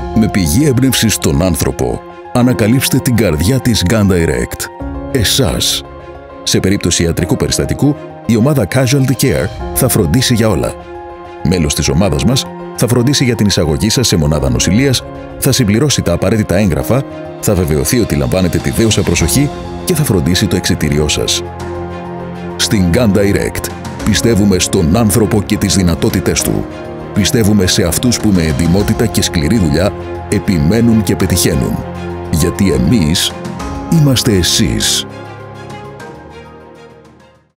Με πηγή έμπνευση στον άνθρωπο, ανακαλύψτε την καρδιά της Gun Direct. Εσάς. Σε περίπτωση ιατρικού περιστατικού, η ομάδα Casualty Care θα φροντίσει για όλα. Μέλος της ομάδας μας θα φροντίσει για την εισαγωγή σας σε μονάδα νοσηλείας, θα συμπληρώσει τα απαραίτητα έγγραφα, θα βεβαιωθεί ότι λαμβάνετε τη δέουσα προσοχή και θα φροντίσει το εξιτήριό σας. Στην Gun Direct πιστεύουμε στον άνθρωπο και τις δυνατότητές του. Πιστεύουμε σε αυτούς που με εντιμότητα και σκληρή δουλειά επιμένουν και πετυχαίνουν. Γιατί εμείς είμαστε εσείς.